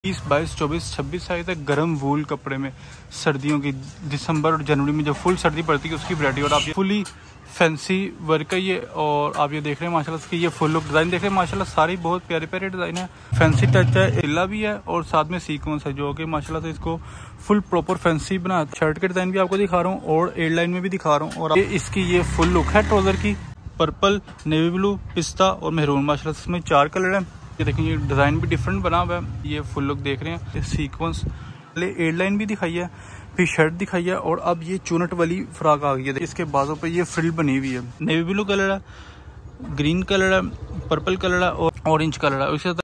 20, 22, 24, 26 size तक गर्म वूल कपड़े में सर्दियों की दिसंबर और जनवरी में जब फुल सर्दी पड़ती है उसकी वैरायटी। और आप ये फुली फैंसी वर्क है ये, और आप ये देख रहे हैं माशाल्लाह इसकी ये फुल लुक डिज़ाइन देख रहे हैं माशाल्लाह, सारी बहुत प्यारे प्यारे डिज़ाइन है। फैंसी टच है, इला भी है और साथ में सीक्वेंस है जो कि माशाल्लाह से इसको फुल प्रॉपर फैंसी बना। शर्ट के डिज़ाइन भी आपको दिखा रहा हूँ और एयर लाइन में भी दिखा रहा हूँ। और ये इसकी ये फुल लुक है ट्राउज़र की, पर्पल, नेवी ब्लू, पिस्ता और मेहरून माशाल्लाह इसमें 4 कलर है। ये देखें ये डिज़ाइन भी डिफरेंट बना हुआ है। ये फुल लुक देख रहे हैं, ये सीक्वेंस एयरलाइन भी दिखाई है, फिर शर्ट दिखाई है और अब ये चुनट वाली फ्रॉक आ गई है। इसके बाजों पे ये फ्रिल बनी हुई है, नेवी ब्लू कलर है, ग्रीन कलर है, पर्पल कलर है और ऑरेंज कलर है। इसी तरह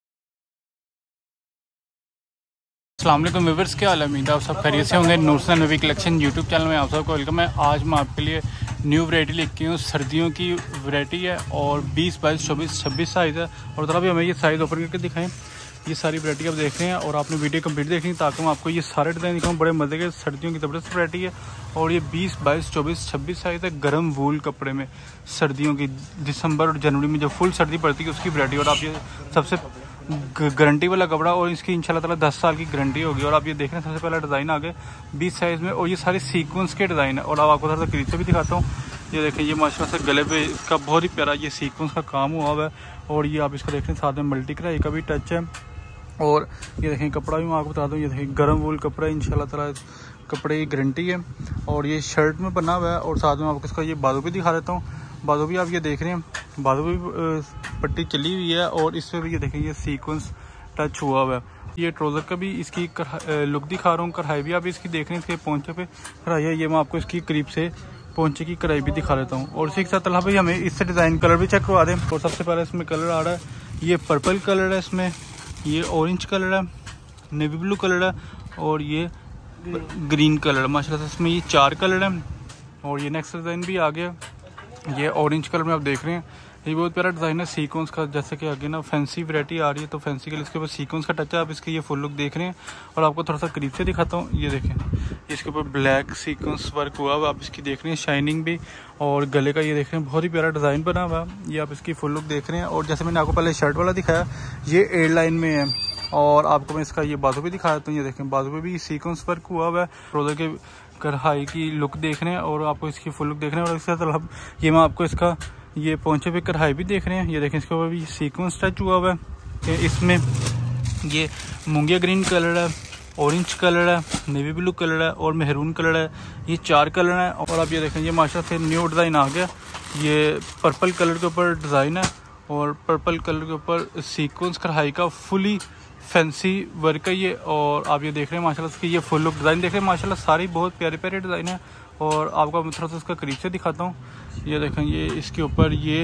अस्सलाम वालेकुम व्यूअर्स, क्या हाल है? उम्मीद है आप सब खैरियत से होंगे। नूरसन नबी कलेक्शन यूट्यूब चैनल में आप सबको वेलकम है। आज मैं आपके लिए न्यू वैरायटी लेके हूँ, सर्दियों की वैरायटी है और 20, 22, 24, 26 साइज़ है। और ज़रा भी हमें ये साइज़ ओपन करके दिखाएं। ये सारी वैरायटी आप देख रहे हैं और आपने वीडियो कंप्लीट देखनी ताकि मैं आपको ये सारे डिज़ाइन दिखाऊँ। बड़े मज़े के सर्दियों की ज़बरदस्त वैरायटी है और ये 20, 22, 24, 26 साइज़ है गर्म वूल कपड़े में सर्दियों की दिसंबर और जनवरी में जब फुल सर्दी पड़ती है उसकी वैरायटी। और आप ये सबसे गारंटी वाला कपड़ा और इसकी इंशाल्लाह ताला 10 साल की गारंटी होगी। और आप ये देख रहे हैं सबसे पहला डिज़ाइन आ गया 20 साइज़ में और ये सारे सीक्वेंस के डिज़ाइन है। और अब आपको थोड़ा सा करीब से भी दिखाता हूँ। ये देखें ये माशाल्लाह से गले पे इसका बहुत ही प्यारा ये सीक्वेंस का काम हुआ हुआ है। और ये आप इसका देख रहे हैं साथ में मल्टी कढ़ाई का भी टच है। और ये देखें कपड़ा भी मैं आपको बता दूँ, ये देखें गर्म वूल कपड़ा इंशाल्लाह ताला कपड़े की गारंटी है। और ये शर्ट में बना हुआ है और साथ में आपको इसका ये बाजू भी दिखा देता हूँ। बाजू भी आप ये देख रहे हैं, बाजू भी पट्टी चली हुई है और इसमें भी ये देखें ये सीक्वेंस टच हुआ हुआ है। ये ट्राउज़र का भी इसकी लुक दिखा रहा हूँ, कढ़ाई भी आप इसकी देख रहे हैं, इसके पोंचे पे कढ़ाई है। ये मैं आपको इसकी करीब से पोंचे की कढ़ाई भी दिखा देता हूँ। और इसी के साथ अल्लाह भाई हमें इससे डिज़ाइन कलर भी चेक करवा दें। और सबसे पहले इसमें कलर आ रहा है, ये पर्पल कलर है, इसमें ये ऑरेंज कलर है, नेवी ब्लू कलर है और ये ग्रीन कलर है माशाल्लाह से इसमें ये 4 कलर है। और ये नेक्स्ट डिज़ाइन भी आ गया, ये ऑरेंज कलर में आप देख रहे हैं। ये बहुत प्यारा डिज़ाइन है सीक्वेंस का, जैसे कि आगे ना फैंसी वैरायटी आ रही है तो फैंसी के लिए इसके ऊपर सीक्वेंस का टच है। आप इसके ये फुल लुक देख रहे हैं और आपको थोड़ा सा करीब से दिखाता हूँ। ये देखें इसके ऊपर ब्लैक सीक्वेंस वर्क हुआ हुआ, आप इसकी देख रहे हैं शाइनिंग भी। और गले का ये देख रहे हैं बहुत ही प्यारा डिज़ाइन बना हुआ, ये आप इसकी फुल लुक देख रहे हैं। और जैसे मैंने आपको पहले शर्ट वाला दिखाया ये एयर लाइन में है। और आपको मैं इसका ये बाजू भी दिखा देता हूँ। ये देखें बाजू पे भी सीक्वेंस वर्क हुआ हुआ है, ट्राउज़र के कढ़ाई की लुक देख रहे हैं और आपको इसकी फुल लुक देख रहे हैं। और इसके साथ ये मैं आपको इसका ये पोंचे पे कढ़ाई भी देख रहे हैं। ये देखें इसके ऊपर भी सीक्वेंस टच हुआ हुआ है। इसमें ये मूंगिया ग्रीन कलर है, ऑरेंज कलर है, नेवी ब्लू कलर है और मेहरून कलर है, ये 4 कलर है। और आप ये देखें ये माशाल्लाह से न्यू डिज़ाइन आ गया, ये पर्पल कलर के ऊपर डिज़ाइन है और पर्पल कलर के ऊपर सीक्वेंस कढ़ाई का फुली फैंसी वर्क है ये। और आप ये देख रहे हैं माशाल्लाह इसकी ये फुल लुक डिज़ाइन देख रहे हैं माशाल्लाह, सारी बहुत प्यारे प्यारे डिज़ाइन है। और आपको मैं थोड़ा सा इसका करीब से दिखाता हूँ। ये देखें ये इसके ऊपर ये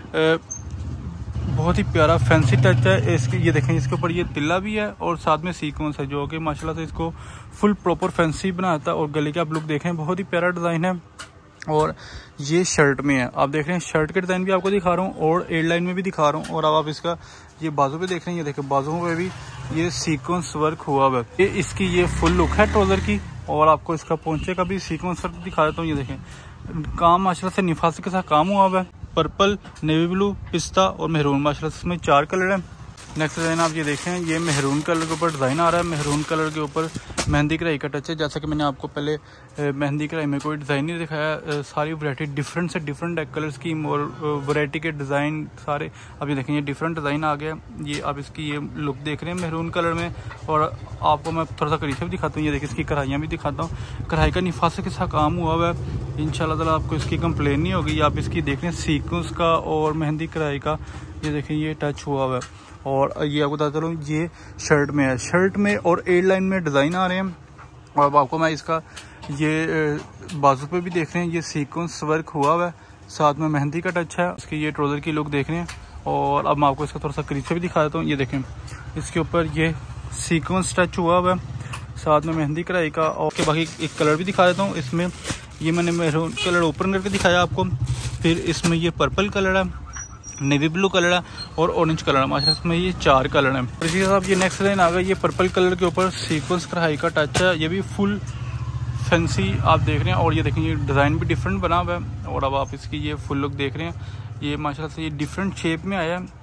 बहुत ही प्यारा फैंसी टच है इसकी। ये देखें इसके ऊपर ये तिल्ला भी है और साथ में सीक्वेंस है जो कि माशाल्लाह से इसको फुल प्रॉपर फैंसी बनाता है। और गले के आप लुक देखें बहुत ही प्यारा डिज़ाइन है। और ये शर्ट में है, आप देख रहे हैं शर्ट के डिज़ाइन भी आपको दिखा रहा हूँ और एयर लाइन में भी दिखा रहा हूँ। और अब आप इसका ये बाजू पे देख रहे हैं, ये देखें बाजुओं पे भी ये सीक्वेंस वर्क हुआ हुआ है। ये इसकी ये फुल लुक है ट्राउज़र की। और आपको इसका पोंचे का भी सीक्वेंस वर्क दिखा देता हूँ। ये देखें काम माशाल्लाह से निफासी के साथ काम हुआ हुआ है। पर्पल, नेवी ब्लू, पिस्ता और मेहरून माशाल्लाह से इसमें 4 कलर है। नेक्स्ट डिज़ाइन आप ये देखें ये मेहरून कलर के ऊपर डिज़ाइन आ रहा है, मेहरून कलर के ऊपर मेहंदी कढ़ाई का टच है। जैसा कि मैंने आपको पहले मेहंदी कढ़ाई में कोई डिज़ाइन नहीं दिखाया, सारी वैरायटी डिफरेंट से डिफरेंट कलर स्कीम और वैरायटी के डिज़ाइन सारे। अब ये देखें ये डिफरेंट डिज़ाइन आ गया, ये आप इसकी ये लुक देख रहे हैं मेहरून कलर में। और आपको मैं थोड़ा सा करीब से भी दिखाता हूँ, ये देखिए इसकी कढ़ाइयाँ भी दिखाता हूँ। कढ़ाई का निफासे के साथ काम हुआ हुआ है, इंशाल्लाह ताला आपको इसकी कंप्लेन नहीं होगी। आप इसकी देख रहे हैं सीक्वेंस का और मेहंदी कढ़ाई का ये देखें ये टच हुआ हुआ है। और ये आपको बताता चलूँ ये शर्ट में है, शर्ट में और एयर लाइन में डिज़ाइन आ रहे हैं। और अब आपको मैं इसका ये बाजू पे भी देख रहे हैं ये सीक्वेंस वर्क हुआ हुआ है, साथ में मेहंदी का टच है। इसकी ये ट्राउज़र की लुक देख रहे हैं। और अब मैं आपको इसका थोड़ा सा करीब से भी दिखा देता हूँ। ये देखें इसके ऊपर ये सीक्वेंस टच हुआ हुआ है, साथ में मेहंदी कढ़ाई का। और के बाकी एक कलर भी दिखा देता हूँ। इसमें ये मैंने मेहरून कलर ओपन करके दिखाया आपको, फिर इसमें ये पर्पल कलर है, नेवी ब्लू कलर है और ऑरेंज कलर है माशाल्लाह इसमें ये 4 कलर है। इसी के साथ ये नेक्स्ट लाइन आ गया, ये पर्पल कलर के ऊपर सीक्वेंस कढ़ाई का टच है, ये भी फुल फैंसी आप देख रहे हैं। और ये देखें ये डिज़ाइन भी डिफरेंट बना हुआ है। और अब आप इसकी ये फुल लुक देख रहे हैं, ये माशाल्लाह से ये डिफरेंट शेप में आया है।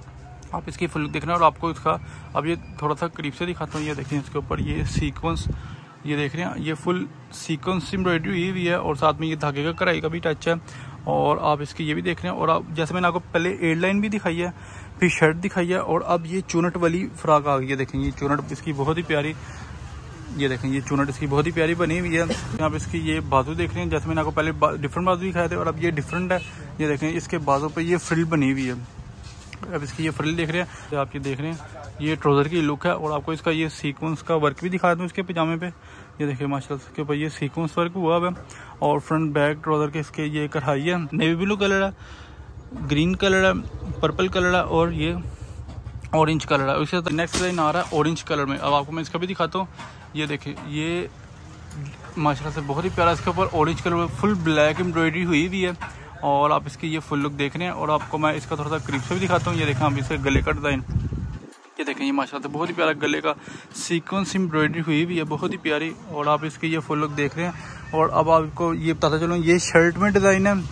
आप इसकी फुल देख रहे हैं। और आपको इसका अब ये थोड़ा सा करीब से दिखाता हूँ। ये देखें इसके ऊपर ये सीक्वेंस, ये देख रहे हैं, ये फुल सीक्वेंस एम्ब्रॉयडरी हुई है और साथ में ये धागे का कढ़ाई का भी टच है। और आप इसकी ये भी देख रहे हैं। और आप जैसे मैंने आपको पहले एयर लाइन भी दिखाई है, फिर शर्ट दिखाई है, और अब ये चुनट वाली फ्रॉक आ गई है। देखें ये चुनट इसकी बहुत ही प्यारी, ये देखें ये चुनट इसकी बहुत ही प्यारी बनी हुई है। आप इसकी ये बाजू देख रहे हैं, जैसे मैंने आपको पहले डिफरेंट बाजू दिखाए थे और अब ये डिफरेंट है। ये देखें इसके बाजू पे ये फ्रिल बनी हुई है। अब इसकी ये फ्रिल देख रहे हैं, तो आप ये देख रहे हैं ये ट्राउज़र की लुक है। और आपको इसका ये सीक्वेंस का वर्क भी दिखा दूँ इसके पजामे पे। ये देखिए माशाल्लाह इसके ऊपर ये सीक्वेंस वर्क हुआ है। और फ्रंट बैक ट्राउज़र के इसके ये कढ़ाई है, नेवी ब्लू कलर है, ग्रीन कलर है, पर्पल कलर है और ये ऑरेंज कलर है। उसके साथ नेक्स्ट डिज़ाइन आ रहा है ऑरेंज कलर में। अब आपको मैं इसका भी दिखाता हूँ। ये देखिए ये माशाल्लाह से बहुत ही प्यारा, इसके ऊपर ऑरेंज कलर में फुल ब्लैक एम्ब्रॉयडरी हुई भी है। और आप इसकी ये फुल लुक देख रहे हैं। और आपको मैं इसका थोड़ा सा करीब से भी दिखाता हूँ। ये देखें आप इसके गले का डिज़ाइन, ये देखें ये माशाल्लाह से बहुत ही प्यारा गले का सीक्वेंस एम्ब्रॉयडरी हुई भी है, बहुत ही प्यारी। और आप इसकी ये फुल लुक देख रहे हैं। और अब आपको ये बताता चलूँ, ये शर्ट में डिज़ाइन है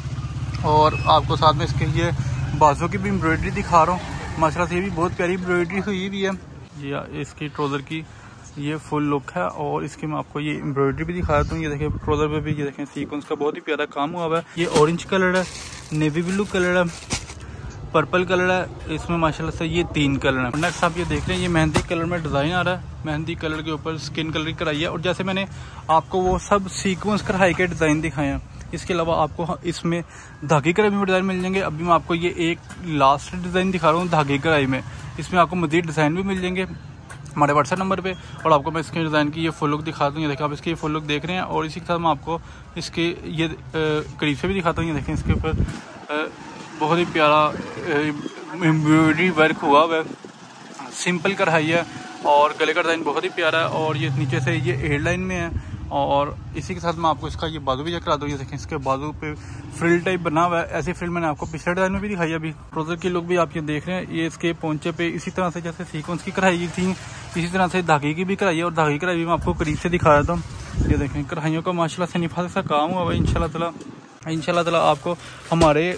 और आपको साथ में इसके ये बाजू की भी एम्ब्रॉयडरी दिखा रहा हूँ। माशाल्लाह से ये भी बहुत प्यारी एम्ब्रॉयडरी हुई भी है। ये इसकी ट्राउज़र की ये फुल लुक है। और इसकी मैं आपको ये एम्ब्रॉयडरी भी दिखा देता हूँ। ये देखें ट्राउज़र पे भी ये देखें सीक्वेंस का बहुत ही प्यारा काम हुआ है। ये ऑरेंज कलर है, नेवी ब्लू कलर है, पर्पल कलर है, इसमें माशाल्लाह से ये 3 कलर है। नेक्स्ट आप ये देख रहे हैं, ये मेहंदी कलर में डिज़ाइन आ रहा है। मेहंदी कलर के ऊपर स्किन कलर की कढ़ाई है। और जैसे मैंने आपको वो सब सीक्वेंस कढ़ाई के डिज़ाइन दिखाए हैं, इसके अलावा आपको इसमें धागे कढ़ाई में डिज़ाइन मिल जाएंगे। अभी मैं आपको ये एक लास्ट डिज़ाइन दिखा रहा हूँ धागे कढ़ाई में, इसमें आपको मज़ीद डिज़ाइन भी मिल जाएंगे हमारे व्हाट्सएप नंबर पे। और आपको मैं इसके डिज़ाइन की ये फुल लुक दिखाता हूँ। ये देखें आप इसकी फुल लुक देख रहे हैं। और इसी के साथ मैं आपको इसके ये करीब से भी दिखाता हूँ। ये देखें इसके ऊपर बहुत ही प्यारा एम्ब्रॉयडरी वर्क हुआ है, सिंपल कढ़ाई है और गले का डिज़ाइन बहुत ही प्यारा है। और ये नीचे से ये एयरलाइन में है। और इसी के साथ मैं आपको इसका ये बाजू भी चेक करा दूँ। ये देखें इसके बाजू पे फ्रिल टाइप बना हुआ है। ऐसी फ्रिल मैंने आपको पिछले डिज़ाइन में भी दिखाई है। अभी ट्राउज़र की लुक भी आप ये देख रहे हैं। ये इसके पोंचे पे इसी तरह से जैसे सीक्वेंस की कढ़ाई थी, इसी तरह से धागे की भी कढ़ाई है। और धागे की कढ़ाई भी मैं आपको करीब से दिखा रहा था। ये देखें कढ़ाइयों का माशाल्लाह से निफात सा काम हुआ है। इंशाल्लाह ताला आपको हमारे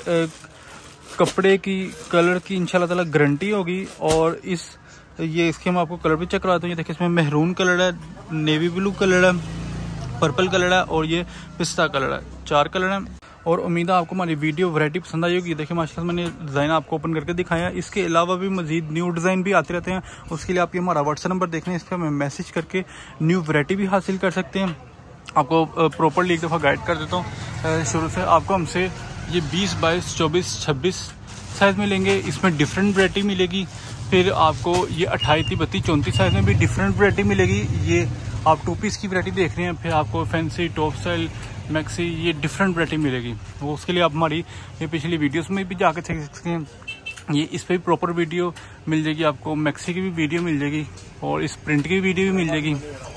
कपड़े की कलर की इंशाल्लाह ताला गारंटी होगी। और ये इसके मैं आपको कलर भी चेक कराता हूँ। ये देखिए इसमें मेहरून कलर है, नेवी ब्लू कलर है, पर्पल कलर है और ये पिस्ता कलर है। 4 कलर हैं। और उम्मीद है आपको हमारी वीडियो वैरायटी पसंद आई होगी। देखिए माशाल्लाह मैंने डिज़ाइन आपको ओपन करके दिखाया है। इसके अलावा भी मजीद न्यू डिज़ाइन भी आते रहते हैं। उसके लिए आप ये हमारा व्हाट्सएप नंबर देख लें, इस पर हमें मैसेज करके न्यू वैरायटी भी हासिल कर सकते हैं। आपको प्रॉपरली एक दफ़ा गाइड कर देता हूँ शुरू से। आपको हमसे ये 20, 22, 24, 26 साइज़ मिलेंगे। इसमें डिफरेंट वैरायटी मिलेगी। फिर आपको ये 28, 32, 34 साइज़ में भी डिफरेंट वैरायटी मिलेगी। ये आप 2 पीस की वैरायटी देख रहे हैं। फिर आपको फैंसी, टॉप स्टाइल, मैक्सी, ये डिफरेंट वैरायटी मिलेगी। वो उसके लिए आप हमारी ये पिछली वीडियोस में भी जाकर देख सकते हैं। ये इस पर भी प्रॉपर वीडियो मिल जाएगी आपको, मैक्सी की भी वीडियो मिल जाएगी और इस प्रिंट की वीडियो भी मिल जाएगी।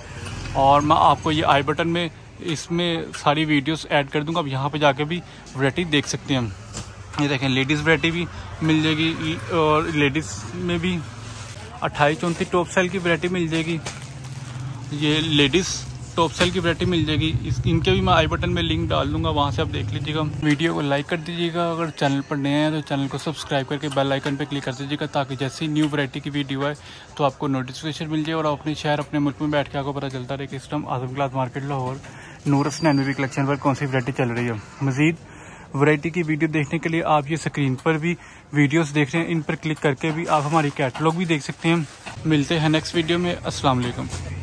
और मैं आपको ये आई बटन में इसमें सारी वीडियोस ऐड कर दूंगा। आप यहाँ पे जाके भी वैरायटी देख सकते हैं। ये देखें लेडीज़ वैरायटी भी मिल जाएगी और लेडीज़ में भी 28, 34 टॉप स्टाइल की वैरायटी मिल जाएगी। ये लेडीज़ टॉप स्टाइल की वैरायटी मिल जाएगी। इनके भी मैं आई बटन में लिंक डाल दूंगा, वहाँ से आप देख लीजिएगा। वीडियो को लाइक कर दीजिएगा। अगर चैनल पर नए हैं तो चैनल को सब्सक्राइब करके बेल आइकन पर क्लिक कर दीजिएगा, ताकि जैसे ही न्यू वैरायटी की वीडियो आए तो आपको नोटिफिकेशन मिल जाए। और अपने शहर, अपने मुल्क में बैठ के आपको पता चलता रहे कि इस time Azam cloth market Lahore Noor Hasan NVB collection पर कौन सी वैरायटी चल रही है। मज़ीद वैरायटी की वीडियो देखने के लिए आप ये स्क्रीन पर भी वीडियोस देख रहे हैं, इन पर क्लिक करके भी आप हमारी कैटलॉग भी देख सकते हैं। मिलते हैं नेक्स्ट वीडियो में। अस्सलाम वालेकुम।